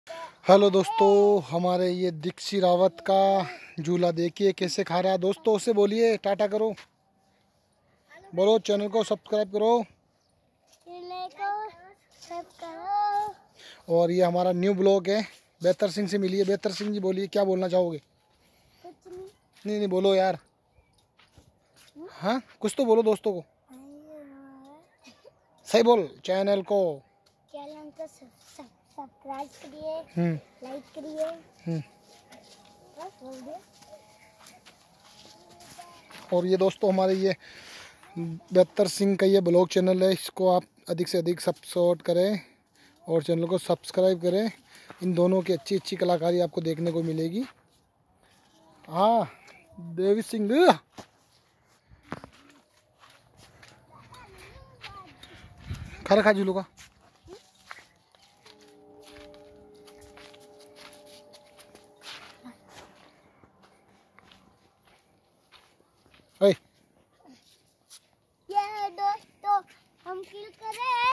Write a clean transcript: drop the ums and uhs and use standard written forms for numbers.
Hello दोस्तों, हमारे ये दीक्षी रावत का झूला देखिए कैसे खा रहा है। दोस्तों उससे बोलिए टाटा करो, बोलो चैनल को सब्सक्राइब करो। और ये हमारा न्यू ब्लॉग है, बेहतर सिंह से मिलिए। बेहतर सिंह जी बोलिए, क्या बोलना चाहोगे? कुछ नहीं। नहीं बोलो यार। हाँ कुछ तो बोलो दोस्तों को, सही बोल। चैनल को सब्सक्राइब करिए, लाइक करिए। बस बोल दिया। और ये दोस्तों हमारे ये बेहतर सिंह का ये ब्लॉग चैनल है, इसको आप अधिक से अधिक सपोर्ट करें और चैनल को सब्सक्राइब करें। इन दोनों की अच्छी अच्छी कलाकारी आपको देखने को मिलेगी। हाँ देवी सिंह खा रखा झूलों का। ये दोस्तों हम किल करें।